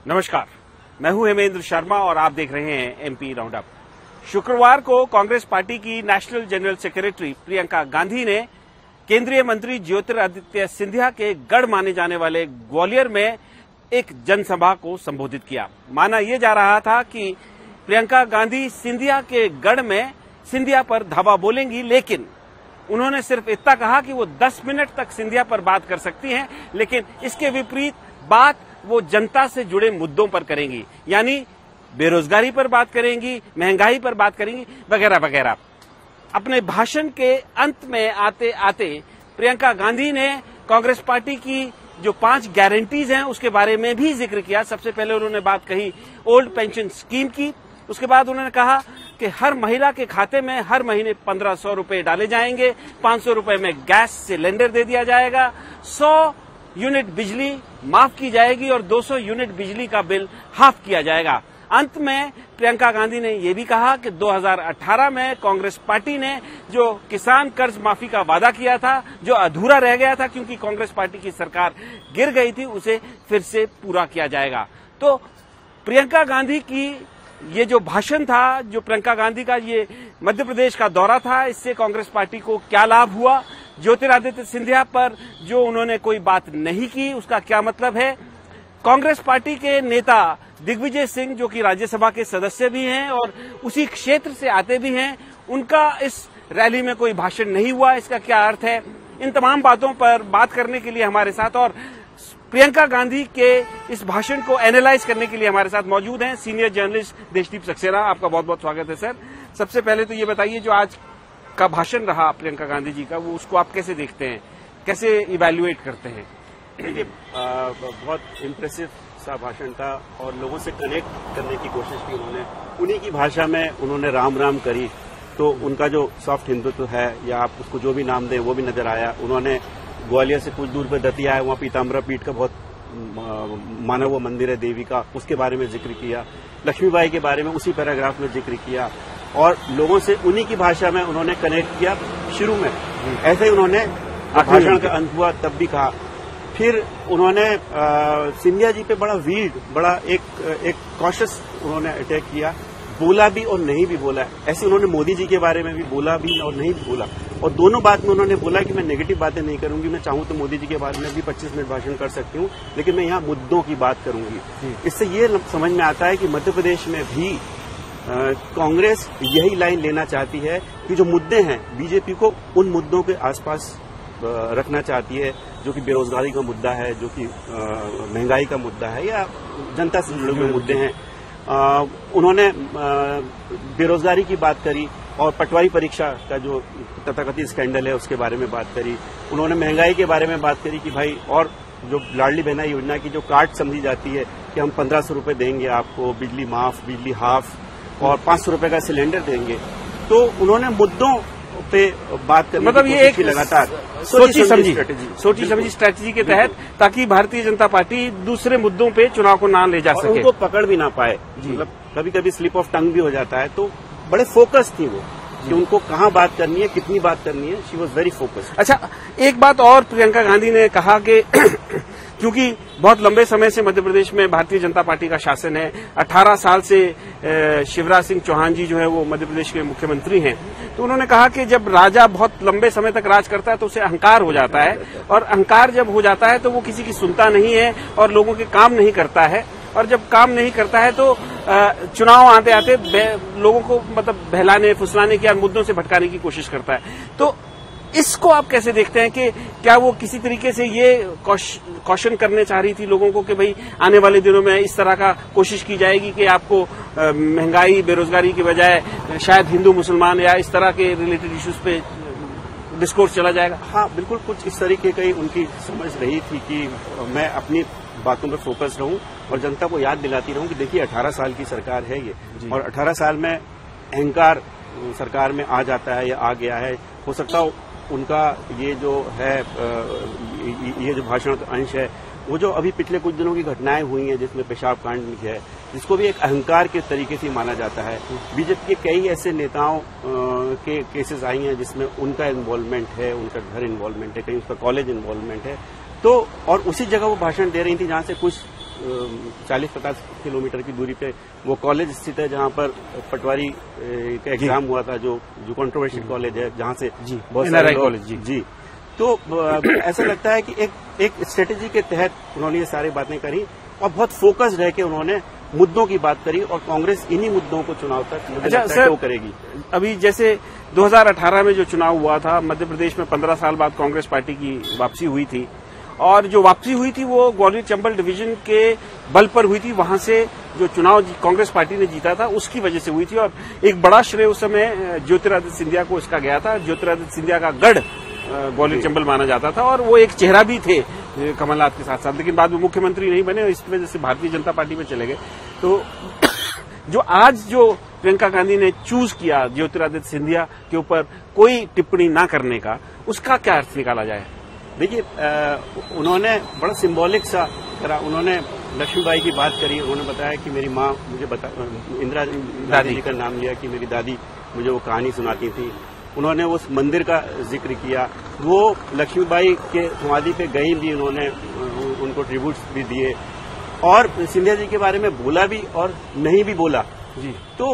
नमस्कार, मैं हूं हेमेंद्र शर्मा और आप देख रहे हैं एमपी राउंडअप। शुक्रवार को कांग्रेस पार्टी की national general secretary Priyanka Gandhi ने केंद्रीय मंत्री ज्योतिरादित्य सिंधिया के गढ़ माने जाने वाले ग्वालियर में एक जनसभा को संबोधित किया। माना यह जा रहा था कि प्रियंका गांधी सिंधिया के गढ़ में सिंधिया पर धावा बोलेंगी, लेकिन उन्होंने सिर्फ इतना कहा कि वो 10 मिनट तक सिंधिया पर बात कर सकती हैं, लेकिन इसके विपरीत बात वो जनता से जुड़े मुद्दों पर करेंगी, यानी बेरोजगारी पर बात करेंगी, महंगाई पर बात करेंगी, वगैरह वगैरह। अपने भाषण के अंत में आते आते प्रियंका गांधी ने कांग्रेस पार्टी की जो 5 गारंटीज हैं उसके बारे में भी जिक्र किया। सबसे पहले उन्होंने बात कही ओल्ड पेंशन स्कीम की। उसके बाद उन्होंने कहा कि हर महिला के खाते में हर महीने 1500 रुपए डाले जाएंगे, 500 रुपए में गैस सिलेंडर दे दिया जाएगा, 100 यूनिट बिजली माफ की जाएगी और 200 यूनिट बिजली का बिल हाफ किया जाएगा। अंत में प्रियंका गांधी ने यह भी कहा कि 2018 में कांग्रेस पार्टी ने जो किसान कर्ज माफी का वादा किया था, जो अधूरा रह गया था क्योंकि कांग्रेस पार्टी की सरकार गिर गई थी, उसे फिर से पूरा किया जाएगा। तो प्रियंका गांधी की ये जो भाषण था, जो प्रियंका गांधी का ये मध्य प्रदेश का दौरा था, इससे कांग्रेस पार्टी को क्या लाभ हुआ? ज्योतिरादित्य सिंधिया पर जो उन्होंने कोई बात नहीं की, उसका क्या मतलब है? कांग्रेस पार्टी के नेता दिग्विजय सिंह, जो कि राज्यसभा के सदस्य भी हैं और उसी क्षेत्र से आते भी हैं, उनका इस रैली में कोई भाषण नहीं हुआ, इसका क्या अर्थ है? इन तमाम बातों पर बात करने के लिए हमारे साथ और प्रियंका गांधी के इस भाषण को एनालाइज करने के लिए हमारे साथ मौजूद हैं सीनियर जर्नलिस्ट देशदीप सक्सेना। आपका बहुत बहुत स्वागत है सर। सबसे पहले तो ये बताइए, जो आज का भाषण रहा प्रियंका गांधी जी का, वो उसको आप कैसे देखते हैं, कैसे इवैल्यूएट करते हैं? देखिए, बहुत इम्प्रेसिव सा भाषण था और लोगों से कनेक्ट करने की कोशिश की उन्होंने। उन्हीं की भाषा में उन्होंने राम राम करी, तो उनका जो सॉफ्ट हिंदुत्व है या आप उसको जो भी नाम दें वो भी नजर आया। उन्होंने ग्वालियर से कुछ दूर पर दतिया है, वहां पीताम्बरा पीठ का बहुत माना हुआ मंदिर है देवी का, उसके बारे में जिक्र किया। लक्ष्मीबाई के बारे में उसी पैराग्राफ में जिक्र किया और लोगों से उन्हीं की भाषा में उन्होंने कनेक्ट किया शुरू में। ऐसे ही उन्होंने भाषण का अंत हुआ तब भी कहा। फिर उन्होंने सिंधिया जी पे बड़ा वीड, बड़ा एक कॉशियस उन्होंने अटैक किया, बोला भी और नहीं भी बोला। ऐसे उन्होंने मोदी जी के बारे में भी बोला भी और नहीं भी बोला, और दोनों बात में उन्होंने बोला कि मैं नेगेटिव बातें नहीं करूंगी, मैं चाहूं तो मोदी जी के बारे में भी 25 मिनट भाषण कर सकती हूं, लेकिन मैं यहाँ मुद्दों की बात करूंगी। इससे ये समझ में आता है कि मध्य प्रदेश में भी कांग्रेस यही लाइन लेना चाहती है कि जो मुद्दे हैं बीजेपी को उन मुद्दों के आसपास रखना चाहती है, जो कि बेरोजगारी का मुद्दा है, जो कि महंगाई का मुद्दा है या जनता से जुड़े हुए मुद्दे हैं। उन्होंने बेरोजगारी की बात करी और पटवारी परीक्षा का जो तथाकथित स्कैंडल है उसके बारे में बात करी। उन्होंने महंगाई के बारे में बात करी कि भाई, और जो लाडली बहना योजना की जो काट समझी जाती है कि हम 1500 रुपए देंगे आपको, बिजली माफ, बिजली हाफ और 500 रुपए का सिलेंडर देंगे। तो उन्होंने मुद्दों पे बात करने मतलब ये एक लगातार सोची समझी स्ट्रेटेजी के तहत, ताकि भारतीय जनता पार्टी दूसरे मुद्दों पे चुनाव को ना ले जा सके, उनको पकड़ भी ना पाए। मतलब कभी कभी स्लिप ऑफ टंग भी हो जाता है। तो बड़े फोकस थी वो कि उनको कहाँ बात करनी है, कितनी बात करनी है। She was very focused. अच्छा, एक बात और प्रियंका गांधी ने कहा कि क्योंकि बहुत लंबे समय से मध्य प्रदेश में भारतीय जनता पार्टी का शासन है, 18 साल से शिवराज सिंह चौहान जी जो है वो मध्य प्रदेश के मुख्यमंत्री हैं, तो उन्होंने कहा कि जब राजा बहुत लंबे समय तक राज करता है तो उसे अहंकार हो जाता है, और अहंकार जब हो जाता है तो वो किसी की सुनता नहीं है और लोगों के काम नहीं करता है, और जब काम नहीं करता है तो चुनाव आते आते लोगों को मतलब बहलाने फुसलाने की या मुद्दों से भटकाने की कोशिश करता है। तो इसको आप कैसे देखते हैं कि क्या वो किसी तरीके से ये कॉशन करने चाह रही थी लोगों को कि भाई आने वाले दिनों में इस तरह का कोशिश की जाएगी कि आपको महंगाई बेरोजगारी की बजाय शायद हिंदू मुसलमान या इस तरह के रिलेटेड इश्यूज पे डिस्कोर्स चला जाएगा? हाँ, बिल्कुल कुछ इस तरीके की उनकी समझ रही थी कि मैं अपनी बातों पर फोकस रहूं और जनता को याद दिलाती रहूं कि देखिए 18 साल की सरकार है ये, और 18 साल में अहंकार सरकार में आ जाता है या आ गया है। हो सकता हो उनका ये जो है ये जो भाषण का अंश है वो जो अभी पिछले कुछ दिनों की घटनाएं हुई हैं जिसमें पेशाब कांड है, जिसको भी एक अहंकार के तरीके से माना जाता है। बीजेपी के कई ऐसे नेताओं के केसेस आई हैं जिसमें उनका इन्वॉल्वमेंट है, उनका घर इन्वॉल्वमेंट है, कहीं उसका कॉलेज इन्वॉल्वमेंट है। तो और उसी जगह वो भाषण दे रही थी जहां से कुछ 40-50 किलोमीटर की दूरी पे वो कॉलेज स्थित है जहां पर पटवारी का एग्जाम हुआ था, जो कंट्रोवर्शियल कॉलेज है, जहां से बहुत सारे कॉलेज जी। तो ऐसा लगता है कि एक स्ट्रेटेजी के तहत उन्होंने ये सारी बातें करी और बहुत फोकस्ड रह के उन्होंने मुद्दों की बात करी, और कांग्रेस इन्हीं मुद्दों को चुनाव तक मुझे लगता है वो करेगी। अभी जैसे 2018 में जो चुनाव हुआ था मध्य प्रदेश में, 15 साल बाद कांग्रेस पार्टी की वापसी हुई थी, और जो वापसी हुई थी वो ग्वालियर चंबल डिवीजन के बल पर हुई थी। वहां से जो चुनाव कांग्रेस पार्टी ने जीता था उसकी वजह से हुई थी, और एक बड़ा श्रेय उस समय ज्योतिरादित्य सिंधिया को इसका गया था। ज्योतिरादित्य सिंधिया का गढ़ ग्वालियर चंबल माना जाता था, और वो एक चेहरा भी थे कमलनाथ के साथ साथ, लेकिन बाद में मुख्यमंत्री नहीं बने, इस वजह से भारतीय जनता पार्टी में चले गए। तो जो आज जो प्रियंका गांधी ने चूज किया ज्योतिरादित्य सिंधिया के ऊपर कोई टिप्पणी न करने का, उसका क्या अर्थ निकाला जाए? देखिए, उन्होंने बड़ा सिंबॉलिक सा करा। उन्होंने लक्ष्मीबाई की बात करी, उन्होंने बताया कि मेरी माँ मुझे इंदिरा दादी जी का नाम लिया कि मेरी दादी मुझे वो कहानी सुनाती थी। उन्होंने उस मंदिर का जिक्र किया, वो लक्ष्मीबाई के समाधि पे गई भी, उन्होंने उनको ट्रिब्यूट्स भी दिए, और सिंधिया जी के बारे में बोला भी और नहीं भी बोला जी। तो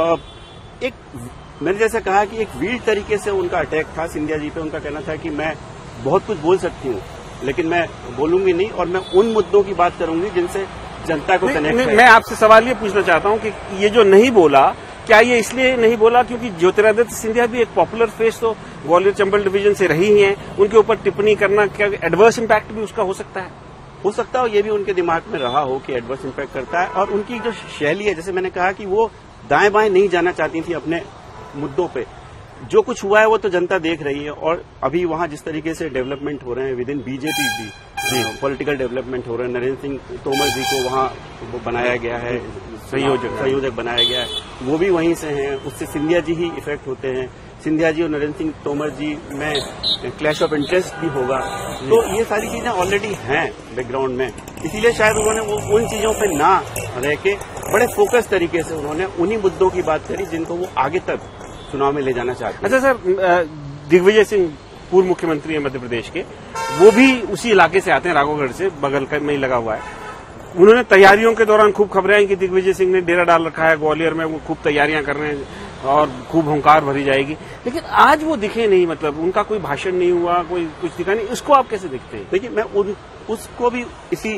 एक मैंने जैसे कहा कि एक वीर तरीके से उनका अटैक था सिंधिया जी पे। उनका कहना था कि मैं बहुत कुछ बोल सकती हूँ लेकिन मैं बोलूंगी नहीं, और मैं उन मुद्दों की बात करूंगी जिनसे जनता को कनेक्ट है। मैं आपसे सवाल ये पूछना चाहता हूँ कि ये जो नहीं बोला, क्या ये इसलिए नहीं बोला क्योंकि ज्योतिरादित्य सिंधिया भी एक पॉपुलर फेस तो ग्वालियर चंबल डिवीजन से रही ही हैं, उनके ऊपर टिप्पणी करना क्या एडवर्स इम्पैक्ट भी उसका हो सकता है? हो सकता है ये भी उनके दिमाग में रहा हो कि एडवर्स इम्पैक्ट करता है। और उनकी जो शैली है, जैसे मैंने कहा कि वो दाएं बाएं नहीं जाना चाहती थी अपने मुद्दों पे। जो कुछ हुआ है वो तो जनता देख रही है, और अभी वहां जिस तरीके से डेवलपमेंट हो रहे हैं विद इन बीजेपी भी पॉलिटिकल डेवलपमेंट हो रहे हैं। नरेंद्र सिंह तोमर जी को वहां बनाया गया है, संयोजक बनाया गया है, वो भी वहीं से हैं। उससे सिंधिया जी ही इफेक्ट होते हैं। सिंधिया जी और नरेंद्र सिंह तोमर जी में क्लैश ऑफ इंटरेस्ट भी होगा। तो ये सारी चीजें ऑलरेडी हैं बैकग्राउंड में, इसीलिए शायद उन्होंने वो उन चीजों पे ना रह के बड़े फोकस तरीके से उन्होंने उन्हीं मुद्दों की बात करी जिनको वो आगे तक चुनाव में ले जाना चाहते हैं। अच्छा सर, दिग्विजय सिंह पूर्व मुख्यमंत्री है मध्य प्रदेश के, वो भी उसी इलाके से आते हैं, राघवगढ़ से बगल में ही लगा हुआ है। उन्होंने तैयारियों के दौरान खूब खबरें आई कि दिग्विजय सिंह ने डेरा डाल रखा है ग्वालियर में, वो खूब तैयारियां कर रहे हैं और खूब हुंकार भरी जाएगी, लेकिन आज वो दिखे नहीं, मतलब उनका कोई भाषण नहीं हुआ, कोई कुछ दिखा नहीं। इसको आप कैसे देखते हैं? देखिए, मैं उसको भी इसी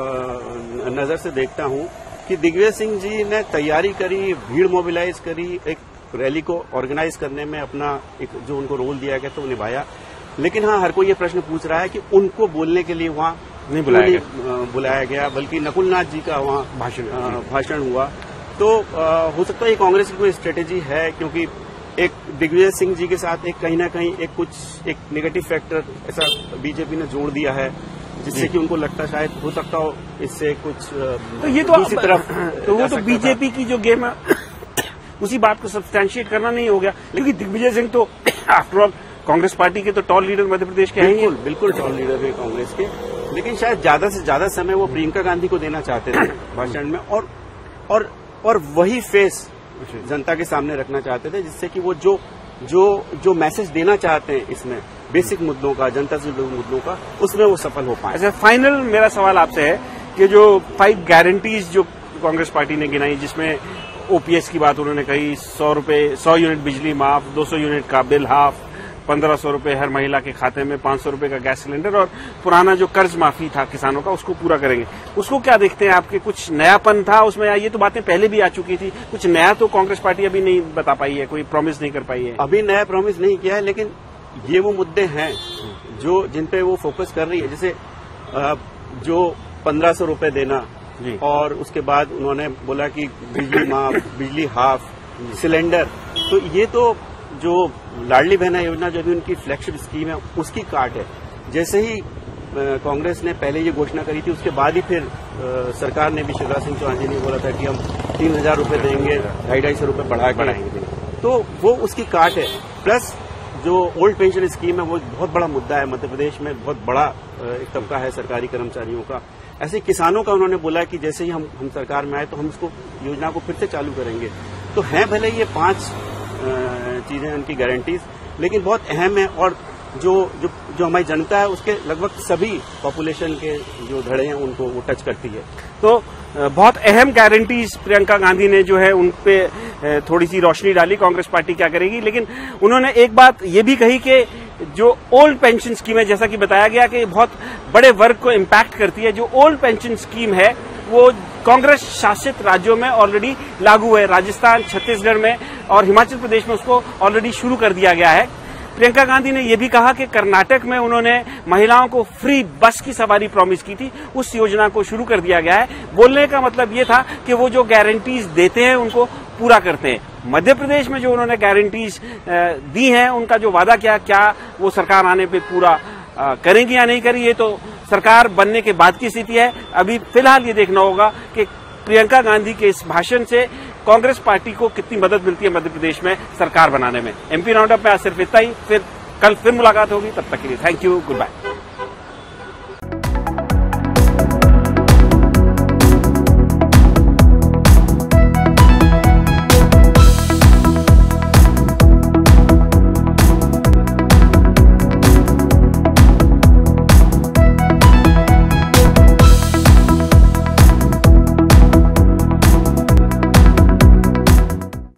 नजर से देखता हूं कि दिग्विजय सिंह जी ने तैयारी करी, भीड़ मोबिलाइज करी, एक रैली को ऑर्गेनाइज करने में अपना एक जो उनको रोल दिया गया तो निभाया। लेकिन हाँ, हर कोई ये प्रश्न पूछ रहा है कि उनको बोलने के लिए वहां नहीं बुलाया गया, बल्कि नकुलनाथ जी का वहां भाषण हुआ। तो हो सकता है ये कांग्रेस की कोई स्ट्रेटेजी है, क्योंकि एक दिग्विजय सिंह जी के साथ एक कहीं ना कहीं एक नेगेटिव फैक्टर ऐसा बीजेपी ने जोड़ दिया है, जिससे कि उनको लगता शायद हो सकता हो इससे कुछ तो ये तो दूसरी तरफ तो वो तो बीजेपी की जो गेम है उसी बात को सब्सटैंशिएट करना नहीं हो गया, क्योंकि दिग्विजय सिंह तो आफ्टरऑल कांग्रेस पार्टी के तो टॉल लीडर मध्य प्रदेश के हैं। बिल्कुल टॉल लीडर है कांग्रेस के, लेकिन शायद ज्यादा से ज्यादा समय वो प्रियंका गांधी को देना चाहते थे भाषण में, और वही फेस जनता के सामने रखना चाहते थे, जिससे कि वो जो मैसेज देना चाहते हैं इसमें बेसिक मुद्दों का, जनता से जुड़े मुद्दों का, उसमें वो सफल हो पाए। अच्छा, फाइनल मेरा सवाल आपसे है कि जो 5 गारंटीज जो कांग्रेस पार्टी ने गिनाई, जिसमें ओपीएस की बात उन्होंने कही, 100 यूनिट बिजली माफ, 200 यूनिट का बिल हाफ, 1500 रुपए हर महिला के खाते में, 500 रुपए का गैस सिलेंडर, और पुराना जो कर्ज माफी था किसानों का उसको पूरा करेंगे। उसको क्या देखते हैं आपके? कुछ नयापन था उसमें, या ये तो बातें पहले भी आ चुकी थी? कुछ नया तो कांग्रेस पार्टी अभी नहीं बता पाई है, कोई प्रॉमिस नहीं कर पाई है? अभी नया प्रॉमिस नहीं किया है, लेकिन ये वो मुद्दे हैं जो जिन पे वो फोकस कर रही है। जैसे जो 1500 रुपए देना, और उसके बाद उन्होंने बोला कि बिजली माफ, बिजली हाफ, सिलेंडर, तो ये तो जो लाडली बहना योजना जो भी उनकी फ्लैगशिप स्कीम है उसकी काट है। जैसे ही कांग्रेस ने पहले ये घोषणा करी थी, उसके बाद ही फिर सरकार ने भी, शिवराज सिंह चौहान जी ने बोला था कि हम 3000 रुपए देंगे, 250 रुपए बढ़ाएंगे, तो वो उसकी काट है। प्लस जो ओल्ड पेंशन स्कीम है वो एक बहुत बड़ा मुद्दा है मध्य प्रदेश में, बहुत बड़ा एक तबका है सरकारी कर्मचारियों का। ऐसे किसानों का उन्होंने बोला कि जैसे ही हम सरकार में आए तो हम इसको योजना को फिर से चालू करेंगे। तो हैं भले ये 5 चीजें उनकी गारंटीज, लेकिन बहुत अहम है। और जो जो हमारी जनता है उसके लगभग सभी पॉपुलेशन के जो धड़े हैं उनको वो टच करती है। तो बहुत अहम गारंटीज प्रियंका गांधी ने जो है उन पे थोड़ी सी रोशनी डाली, कांग्रेस पार्टी क्या करेगी। लेकिन उन्होंने एक बात ये भी कही कि जो ओल्ड पेंशन स्कीम है, जैसा कि बताया गया कि बहुत बड़े वर्ग को इम्पैक्ट करती है, जो ओल्ड पेंशन स्कीम है वो कांग्रेस शासित राज्यों में ऑलरेडी लागू है। राजस्थान, छत्तीसगढ़ में और हिमाचल प्रदेश में उसको ऑलरेडी शुरू कर दिया गया है। प्रियंका गांधी ने यह भी कहा कि कर्नाटक में उन्होंने महिलाओं को फ्री बस की सवारी प्रॉमिस की थी, उस योजना को शुरू कर दिया गया है। बोलने का मतलब ये था कि वो जो गारंटीज देते हैं उनको पूरा करते हैं। मध्य प्रदेश में जो उन्होंने गारंटीज दी हैं, उनका जो वादा किया, क्या वो सरकार आने पे पूरा करेंगी या नहीं करेंगी, ये तो सरकार बनने के बाद की स्थिति है। अभी फिलहाल ये देखना होगा कि प्रियंका गांधी के इस भाषण से कांग्रेस पार्टी को कितनी मदद मिलती है मध्य प्रदेश में सरकार बनाने में। एमपी राउंडअप में आज सिर्फ इतना ही, फिर कल फिर मुलाकात होगी, तब तक के लिए थैंक यू, गुड बाय।